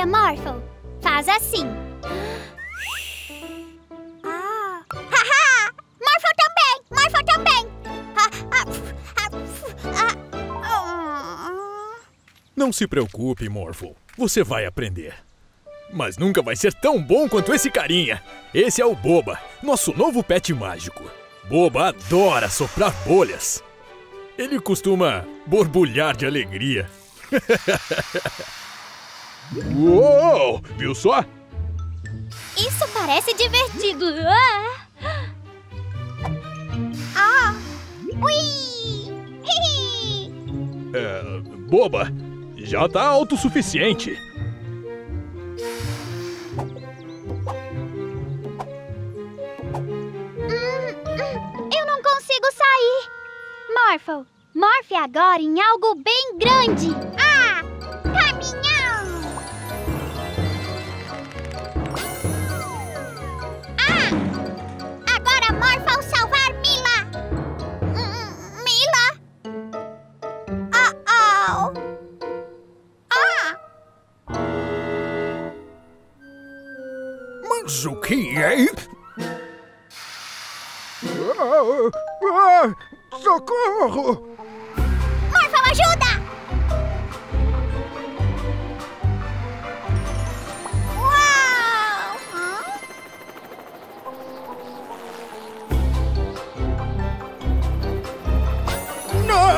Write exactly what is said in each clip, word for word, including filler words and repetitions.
Morphle. Faz assim. Ah. Haha! Morphle também! Morphle também! Ah, ah, ah, ah, ah. Não se preocupe, Morphle. Você vai aprender. Mas nunca vai ser tão bom quanto esse carinha. Esse é o Boba, nosso novo pet mágico. Boba adora soprar bolhas. Ele costuma borbulhar de alegria. Uou! Viu só? Isso parece divertido. Ah! Ah! Ui! Hihi! É, Boba, já tá autossuficiente. Eu não consigo sair. Morphle, morfe agora em algo bem grande. Ah! Caminhão! Ah! Agora morfa ao salvar Mila. Hum, Mila? Oh, oh! Ah! Mas o que é? Socorro! Morphle, ajuda! Uau! Hã? Não!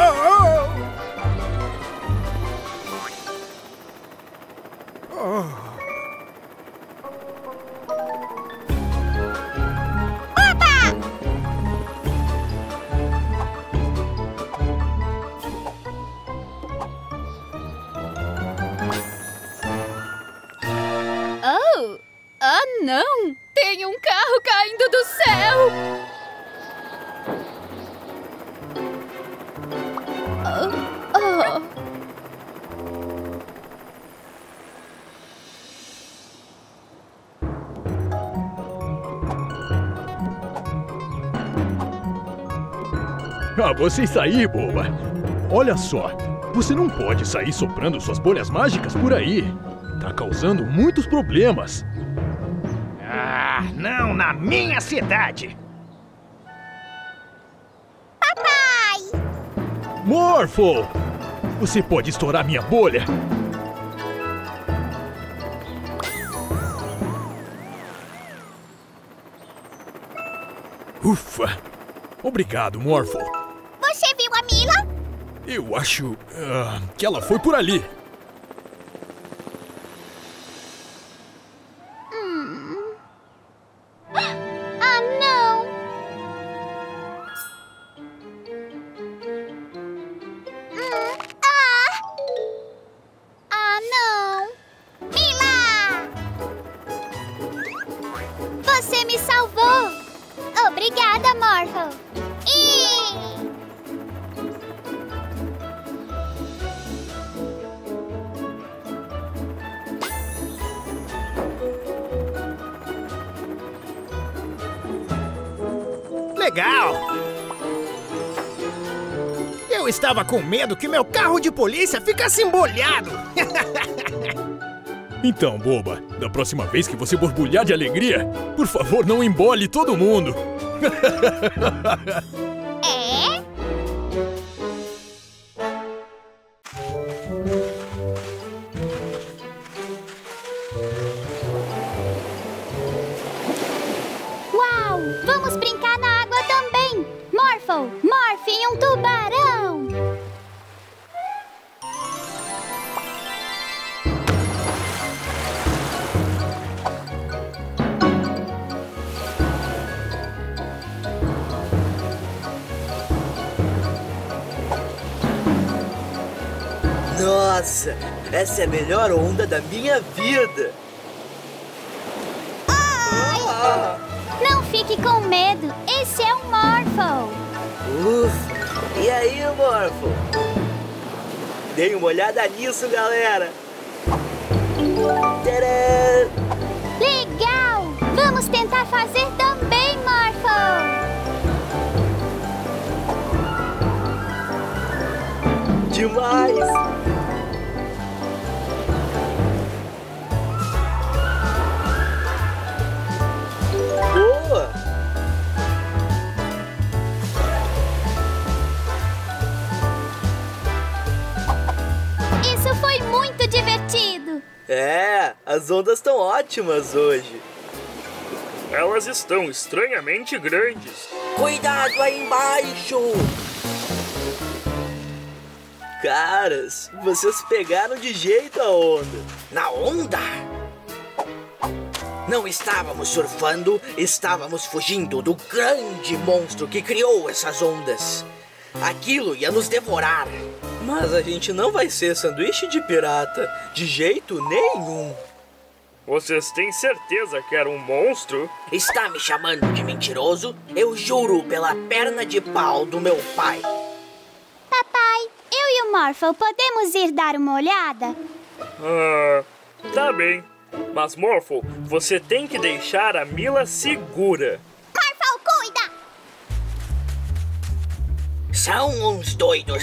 Oh! Ah, não! Tem um carro caindo do céu! Oh, oh. Ah, você sair, Boba. Olha só, você não pode sair soprando suas bolhas mágicas por aí. Tá causando muitos problemas. Ah, não na minha cidade! Papai! Morphle! Você pode estourar minha bolha? Ufa! Obrigado, Morphle. Você viu a Mila? Eu acho ah, que ela foi por ali. Ah, não! Hum, ah! Ah, não! Mila! Você me salvou! Obrigada, Morphle! E... Legal! Eu estava com medo que meu carro de polícia ficasse embolhado! Então, Boba, da próxima vez que você borbulhar de alegria, por favor, não embole todo mundo. É? Uau! Vamos brincar na água também! Morphle, morfe em um tubarão! Nossa, essa é a melhor onda da minha vida! Ai! Ah, Não fique com medo, esse é o Morphle! ufa! E aí, Morphle? Dê uma olhada nisso, galera! Tcharam! Legal! Vamos tentar fazer também, Morphle! Demais! As ondas estão ótimas hoje. Elas estão estranhamente grandes. Cuidado aí embaixo! Caras, vocês pegaram de jeito a onda. Na onda? Não estávamos surfando, estávamos fugindo do grande monstro que criou essas ondas. Aquilo ia nos devorar. Mas a gente não vai ser sanduíche de pirata, de jeito nenhum. Vocês têm certeza que era um monstro? Está me chamando de mentiroso? Eu juro pela perna de pau do meu pai. Papai, eu e o Morphle podemos ir dar uma olhada? Ah, tá bem. Mas, Morphle, você tem que deixar a Mila segura. Morphle, cuida! São uns doidos.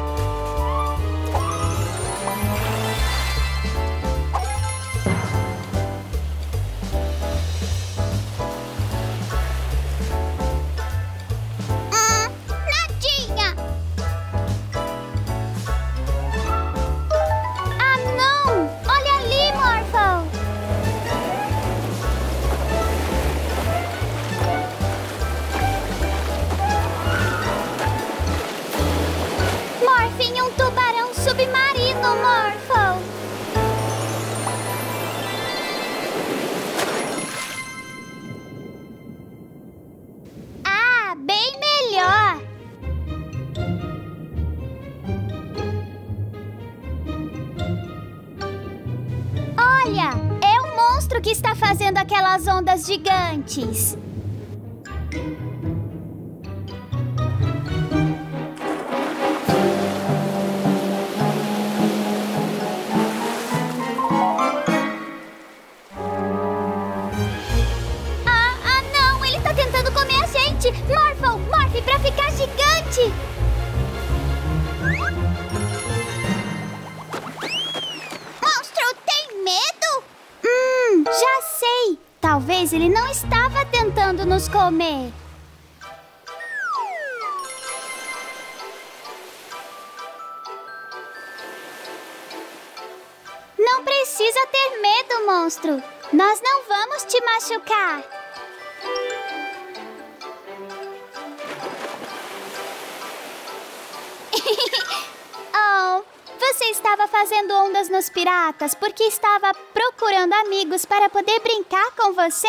Hum, nadinha! Ah, não! Olha ali, Morphle! Morphin, um tubarão submarino, Morphle! Ah, bem melhor! Olha, é o monstro que está fazendo aquelas ondas gigantes. Ah, ah, não! Ele está tentando comer a gente! Morphle, morfe pra ficar gigante! Monstro tem medo? Hum, já sei! Talvez ele não estava tentando nos comer. Não precisa ter medo, monstro. Nós não vamos te machucar. Oh, você estava fazendo ondas nos piratas porque estava procurando amigos para poder brincar com você?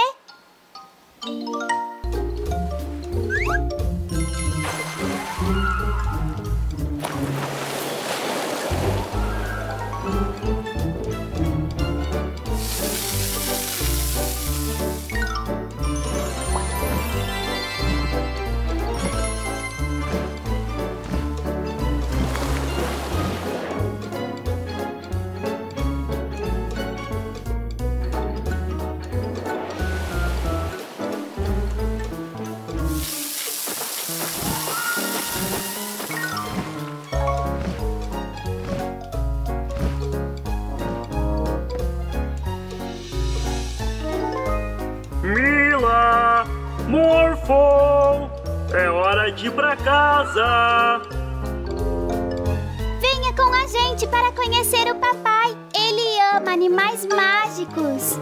Mila! Morphle! É hora de ir pra casa! Venha com a gente para conhecer o papai. Ele ama animais mágicos.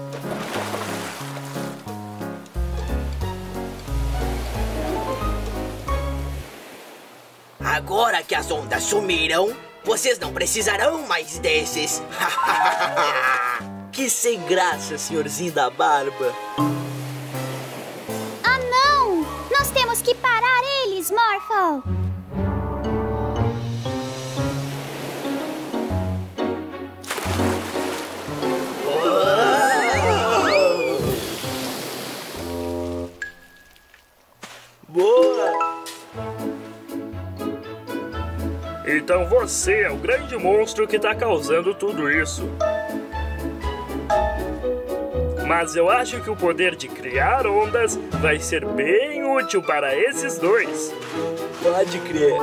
Agora que as ondas sumiram, vocês não precisarão mais desses. Que sem graça, senhorzinho da barba. Ah, não! Nós temos que parar eles, Morphle. Boa! Então você é o grande monstro que tá causando tudo isso. Mas eu acho que o poder de criar ondas vai ser bem útil para esses dois. Pode crer.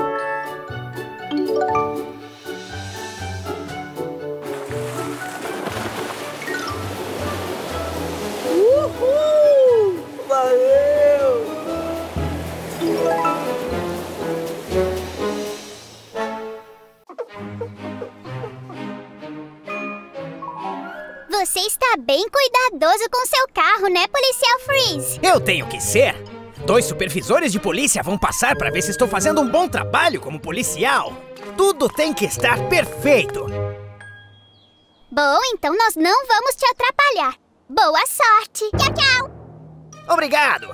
Uhul! Valeu! Você está cuidadoso com seu carro, né, policial Freeze? Eu tenho que ser. Dois supervisores de polícia vão passar para ver se estou fazendo um bom trabalho como policial. Tudo tem que estar perfeito. Bom, então nós não vamos te atrapalhar. Boa sorte. Tchau, tchau. Obrigado.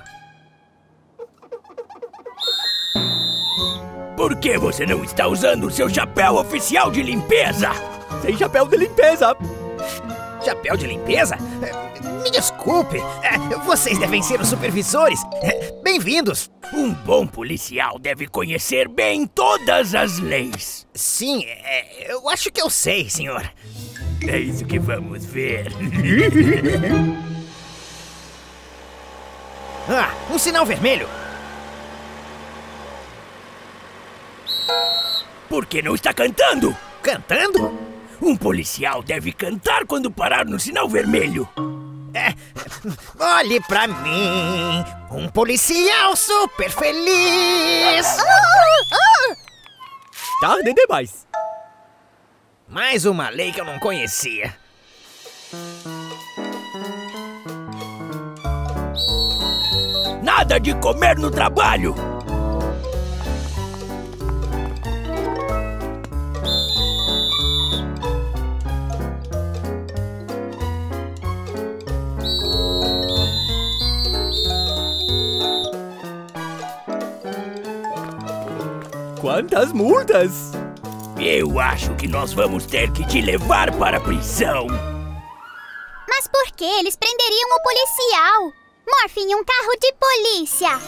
Por que você não está usando o seu chapéu oficial de limpeza? Sem chapéu de limpeza. Chapéu de limpeza? Me desculpe, vocês devem ser os supervisores. Bem-vindos. Um bom policial deve conhecer bem todas as leis. Sim, eu acho que eu sei, senhor. É isso que vamos ver. Ah, um sinal vermelho. Por que não está cantando? Cantando? Um policial deve cantar quando parar no sinal vermelho. É, olhe pra mim, um policial super feliz. Tarde demais. Mais uma lei que eu não conhecia. Nada de comer no trabalho. Quantas multas? Eu acho que nós vamos ter que te levar para a prisão. Mas por que eles prenderiam o policial? Morphin, um carro de polícia.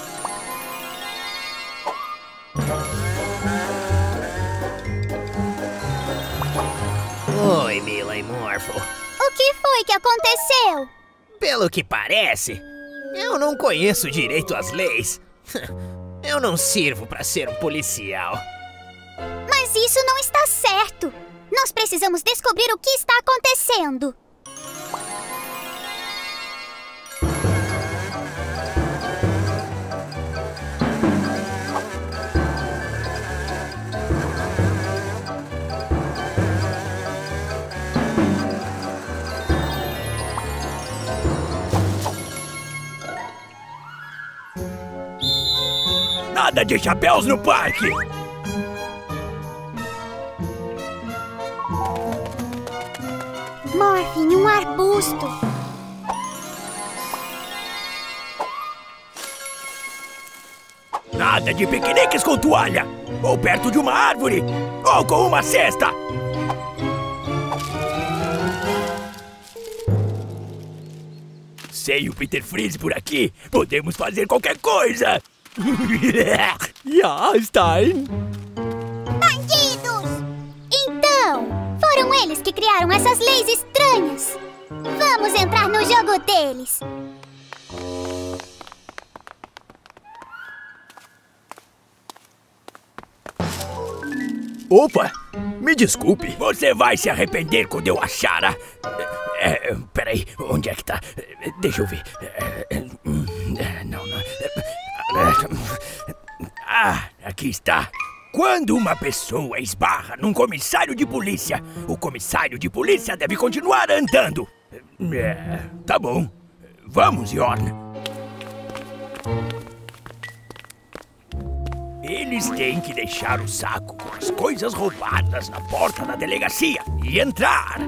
Oi, Mila e Morpho. O que foi que aconteceu? Pelo que parece, eu não conheço direito as leis. Eu não sirvo para ser um policial. Mas isso não está certo. Nós precisamos descobrir o que está acontecendo. Nada de chapéus no parque! Morphin, um arbusto. Nada de piqueniques com toalha! Ou perto de uma árvore! Ou com uma cesta! Sem o Peter Freeze por aqui, podemos fazer qualquer coisa! Ja, Stein! Bandidos! Então, foram eles que criaram essas leis estranhas. Vamos entrar no jogo deles. Opa! Me desculpe. Você vai se arrepender quando eu achar a... É, peraí, onde é que tá? Deixa eu ver. Não, não... Ah, aqui está. Quando uma pessoa esbarra num comissário de polícia, o comissário de polícia deve continuar andando. É, tá bom. Vamos, Yorn. Eles têm que deixar o saco com as coisas roubadas na porta da delegacia e entrar.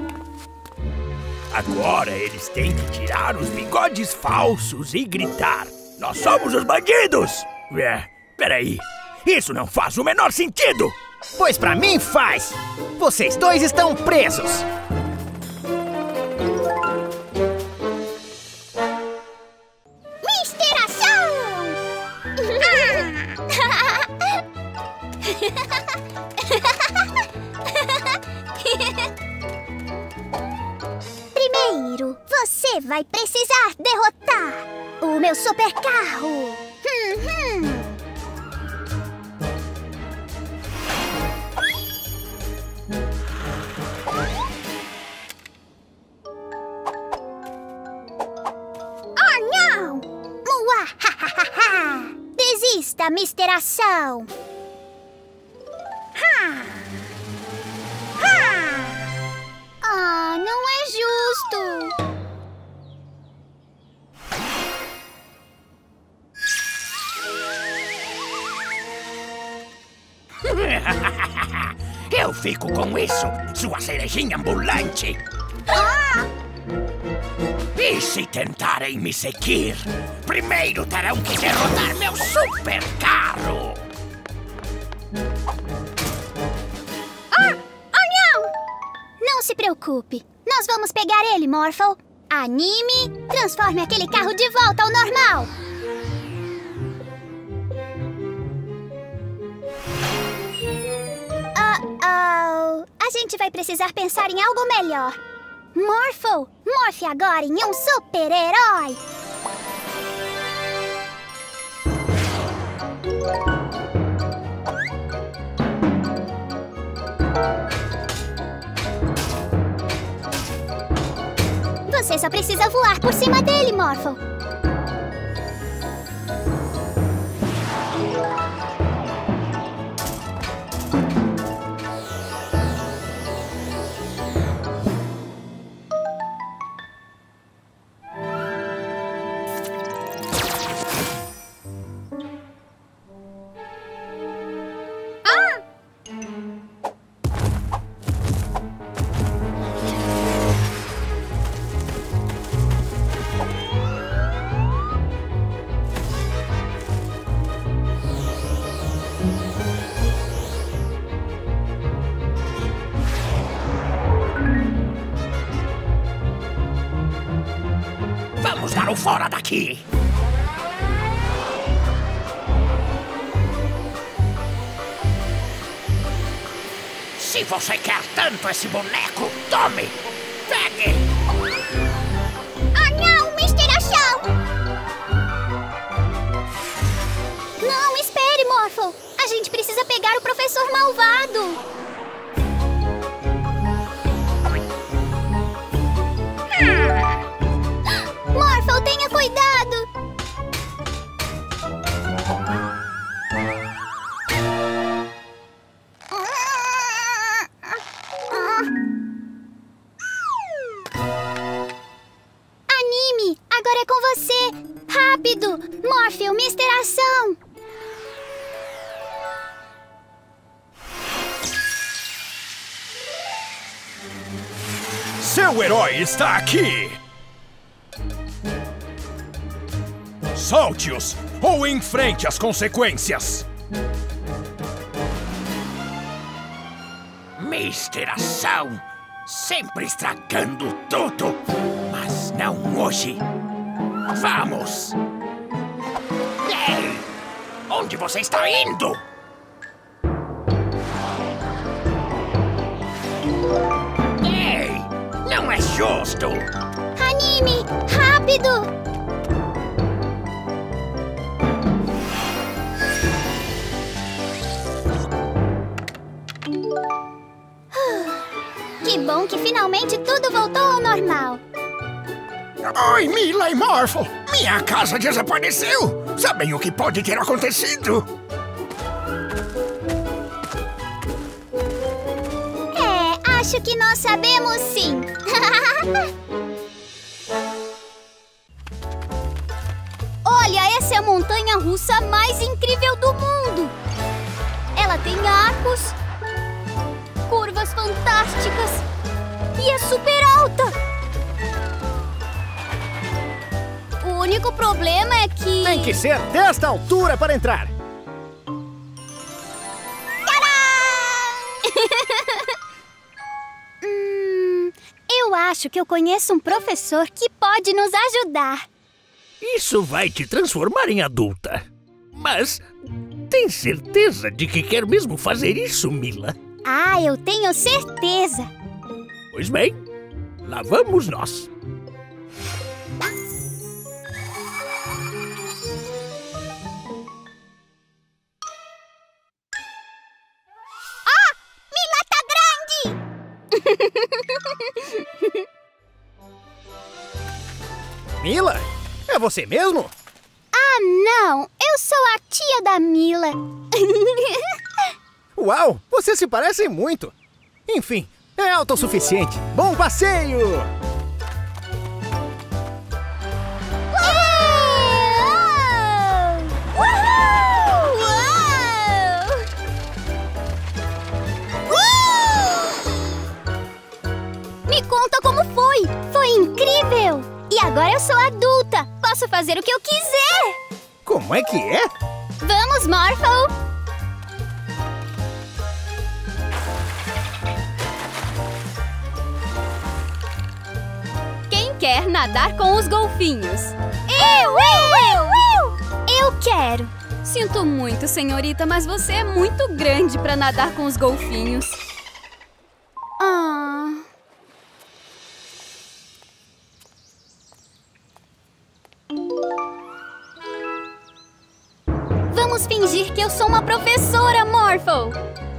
Agora eles têm que tirar os bigodes falsos e gritar: nós somos os bandidos! É, peraí, isso não faz o menor sentido! Pois pra mim faz! Vocês dois estão presos! mister Ação! Primeiro, você vai precisar derrotar o meu super carro. Hum, hum. Oh, não! Muahahaha! Desista, mister Ação! Ha! Ha! Ah, não é justo! Eu fico com isso, sua cerejinha ambulante. E se tentarem me seguir, primeiro terão que derrotar meu super carro. Ah! Oh, não! Não se preocupe. Nós vamos pegar ele, Morphle. Anime, transforme aquele carro de volta ao normal. Uh-oh. A gente vai precisar pensar em algo melhor. Morphle, morfe agora em um super-herói. Você só precisa voar por cima dele, Morphle. Vamos dar o fora daqui! Se você quer tanto esse boneco, tome! Pegue! Ah, não, mister Achão! Não, espere, Morphle! A gente precisa pegar o professor malvado! Morphle, tenha cuidado! Anime, agora é com você! Rápido! Morphle, mister Ação! Seu herói está aqui! Solte-os ou enfrente as consequências! mister Ação, sempre estragando tudo, mas não hoje. Vamos! Ei! Onde você está indo? Ei! Não é justo! Anime, rápido! Que bom que finalmente tudo voltou ao normal. Oi, Mila e Morphle! Minha casa desapareceu! Sabem o que pode ter acontecido? É, acho que nós sabemos sim. Olha, essa é a montanha-russa mais incrível do mundo. Ela tem arcos, curvas fantásticas e é super alta. O único problema é que... Tem que ser desta altura para entrar. hum, eu acho que eu conheço um professor que pode nos ajudar. Isso vai te transformar em adulta. Mas tem certeza de que quer mesmo fazer isso, Mila? Ah, eu tenho certeza. Pois bem, lá vamos nós. Ah! Mila tá grande! Mila? É você mesmo? Ah, não! Eu sou a tia da Mila. Uau, vocês se parecem muito. Enfim, é autossuficiente. Bom passeio! posso fazer o que eu quiser! Como é que é? Vamos, Morphle! Quem quer nadar com os golfinhos? Eu, eu, eu, eu! Eu quero! Sinto muito, senhorita, mas você é muito grande para nadar com os golfinhos. Ah... Vamos fingir que eu sou uma professora, Morphle!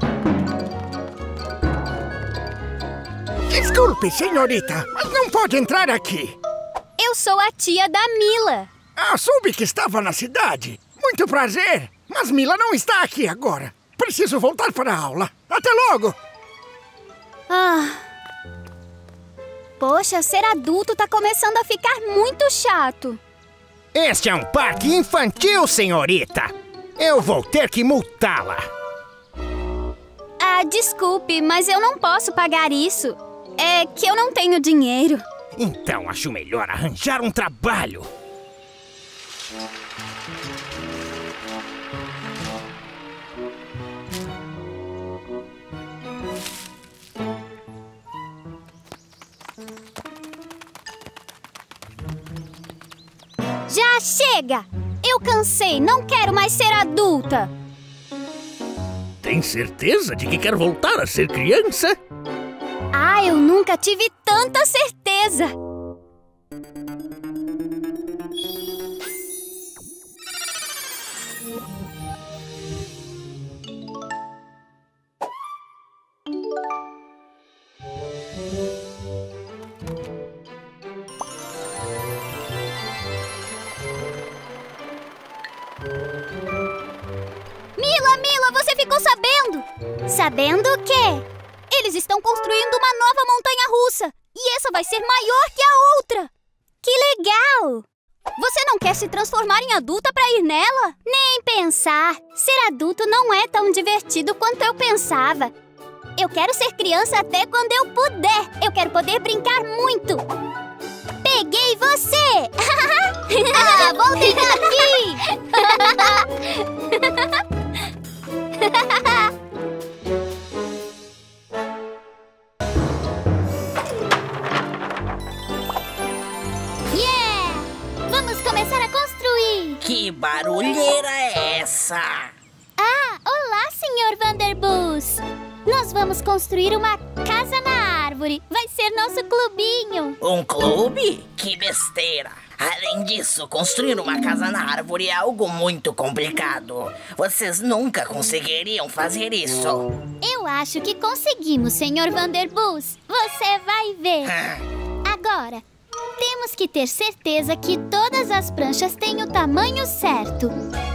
Desculpe, senhorita, mas não pode entrar aqui. Eu sou a tia da Mila. Ah, soube que estava na cidade. Muito prazer, mas Mila não está aqui agora. Preciso voltar para a aula. Até logo! Ah... Poxa, ser adulto tá começando a ficar muito chato. Este é um parque infantil, senhorita. Eu vou ter que multá-la. Ah, desculpe, mas eu não posso pagar isso. É que eu não tenho dinheiro. Então acho melhor arranjar um trabalho. Já chega! Eu cansei, não quero mais ser adulta! Tem certeza de que quer voltar a ser criança? Ah, eu nunca tive tanta certeza! Mila, Mila, você ficou sabendo? Sabendo o quê? Eles estão construindo uma nova montanha-russa. E essa vai ser maior que a outra. Que legal! Você não quer se transformar em adulta para ir nela? Nem pensar. Ser adulto não é tão divertido quanto eu pensava. Eu quero ser criança até quando eu puder. Eu quero poder brincar muito. Peguei você! Ah, voltem aqui! Yeah! Vamos começar a construir! Que barulheira é essa? Ah, olá, senhor Vanderbus! Nós vamos construir uma casa na árvore. Vai ser nosso clubinho. Um clube? Que besteira! Além disso, construir uma casa na árvore é algo muito complicado. Vocês nunca conseguiriam fazer isso. Eu acho que conseguimos, senhor Vanderbus. Você vai ver. Agora, temos que ter certeza que todas as pranchas têm o tamanho certo.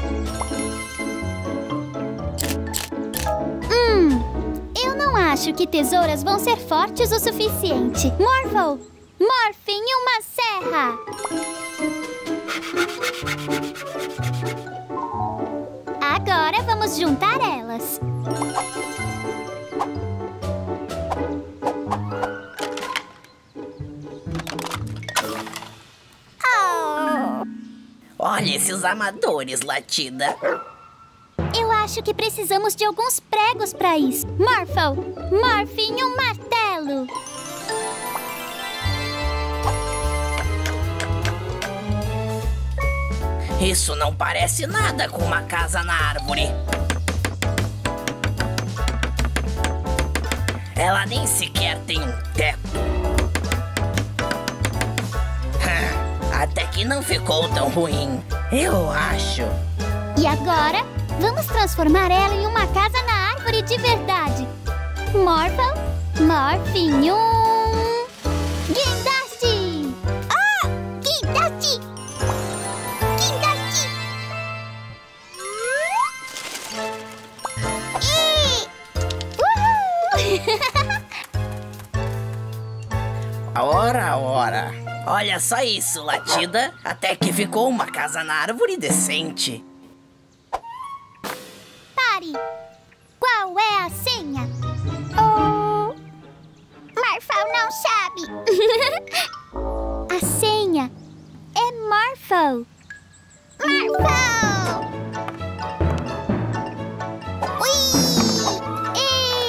Hum, eu não acho que tesouras vão ser fortes o suficiente. Morphle, morfe em uma serra. Agora vamos juntar elas. Oh. Olha esses amadores, Latida. Eu acho que precisamos de alguns pregos para isso. Morphle, morfe em um martelo. Isso não parece nada com uma casa na árvore. Ela nem sequer tem um teto. Até que não ficou tão ruim, eu acho. E agora, vamos transformar ela em uma casa na árvore de verdade. Morphle, morfe em um... guindaste! Ah! Guindaste! Guindaste! E... Uhul! Ora, ora. Olha só isso, Latida. Até que ficou uma casa na árvore decente. Pare! Qual é a senha? Oh... Morphle não sabe. A senha é Morphle. Morphle! Ui!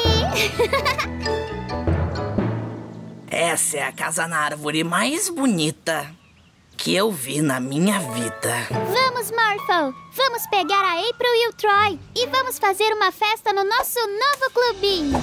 E... Essa é a casa na árvore mais bonita que eu vi na minha vida. Vamos, Morphle! Vamos pegar a April e o Troy e vamos fazer uma festa no nosso novo clubinho.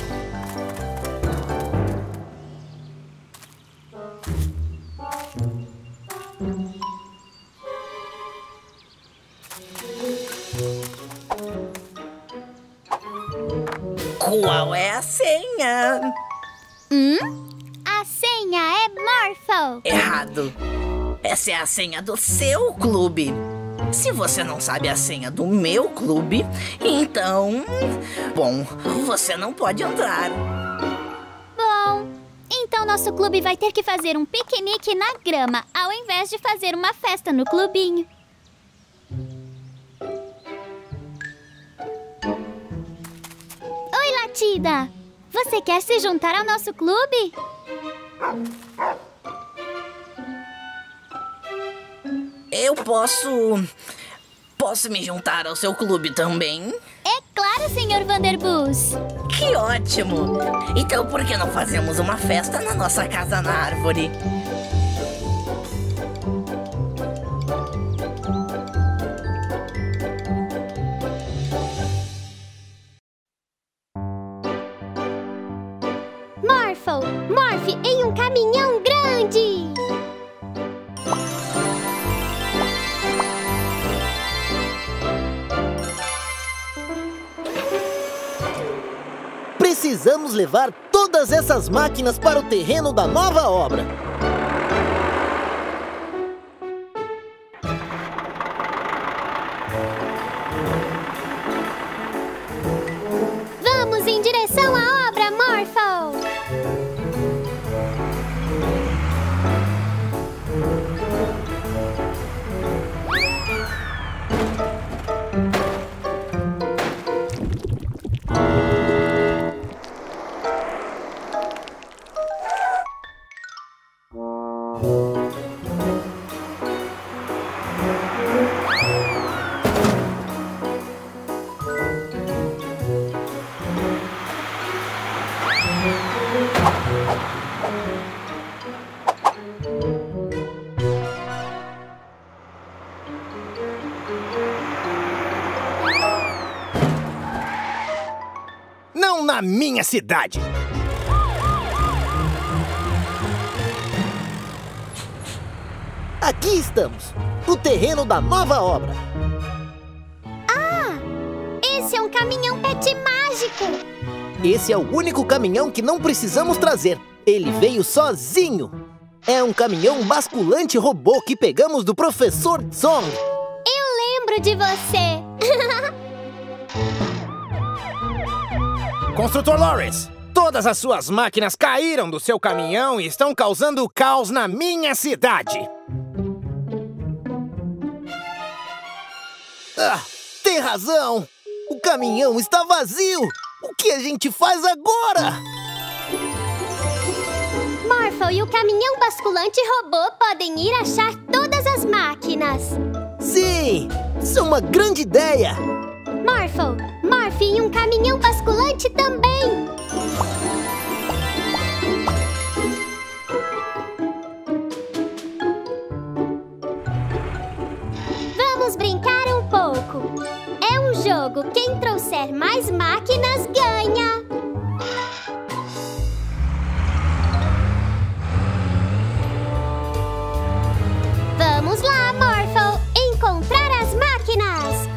Qual é a senha? Hum? A senha é Morphle. Errado. Essa é a senha do seu clube. Se você não sabe a senha do meu clube, então... Bom, você não pode entrar. Bom, então nosso clube vai ter que fazer um piquenique na grama, ao invés de fazer uma festa no clubinho. Oi, Latida! Você quer se juntar ao nosso clube? Eu posso... Posso me juntar ao seu clube também? É claro, senhor Vanderbus! Que ótimo! Então por que não fazemos uma festa na nossa casa na árvore? Morphle! Morphe em um caminhão grande! Precisamos levar todas essas máquinas para o terreno da nova obra. Vamos em direção à obra, Morphle! Não na minha cidade! Aqui estamos, o terreno da nova obra. Ah! Esse é um caminhão pet mágico! Esse é o único caminhão que não precisamos trazer. Ele veio sozinho. É um caminhão basculante robô que pegamos do professor Zong. Eu lembro de você! Construtor Lawrence, todas as suas máquinas caíram do seu caminhão e estão causando caos na minha cidade. Ah, tem razão! O caminhão está vazio! O que a gente faz agora? Morphle e o caminhão basculante robô podem ir achar todas as máquinas. Sim! Isso é uma grande ideia! Morphle, Morphe em um caminhão basculante também! Vamos brincar um pouco. É um jogo. Quem trouxer mais máquinas ganha. Vamos lá, Morphle. Encontrar as máquinas.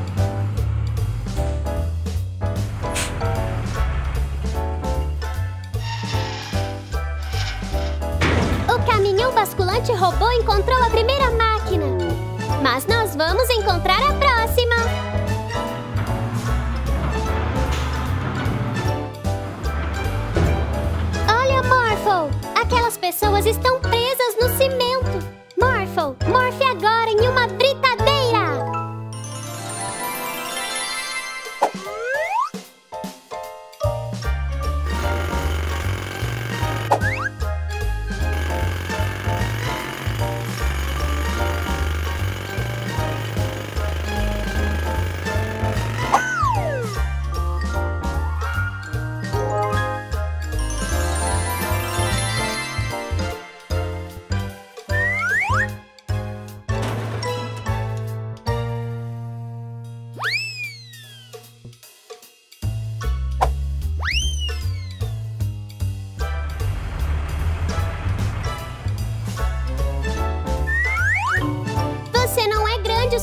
O caminhão basculante robô encontrou a primeira máquina. Mas nós vamos encontrar a próxima. Olha, Morphle! Aquelas pessoas estão presas no cimento. Morphle, morfe agora em uma britadeira!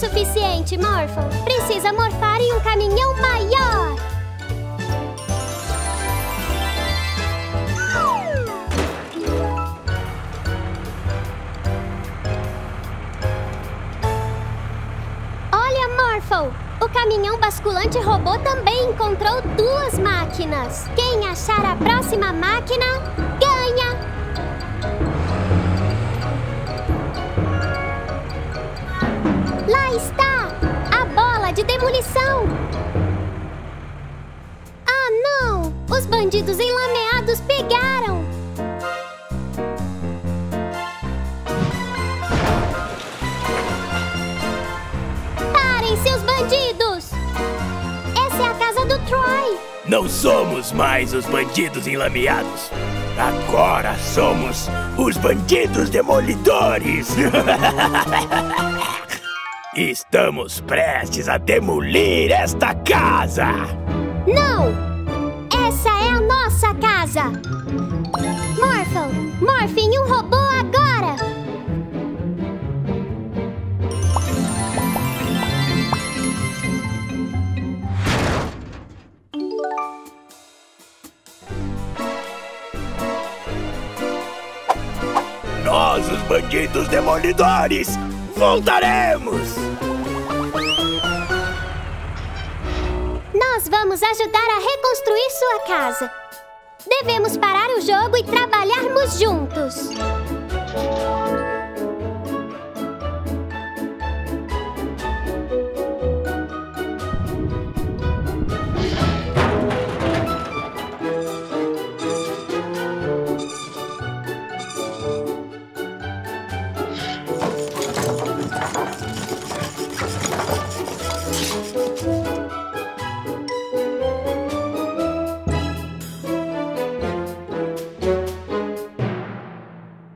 suficiente, Morphle. Precisa morfar em um caminhão maior. Olha, Morphle! O caminhão basculante robô também encontrou duas máquinas. Quem achar a próxima máquina, ganha! Lá está! A bola de demolição! Ah, não! Os bandidos enlameados pegaram! Parem, seus bandidos! Essa é a casa do Troy! Não somos mais os bandidos enlameados. Agora somos os bandidos demolidores. Estamos prestes a demolir esta casa! Não! Essa é a nossa casa! Morphle, morfe em um robô agora! Nós, os bandidos demolidores, voltaremos! Nós vamos ajudar a reconstruir sua casa. Devemos parar o jogo e trabalharmos juntos.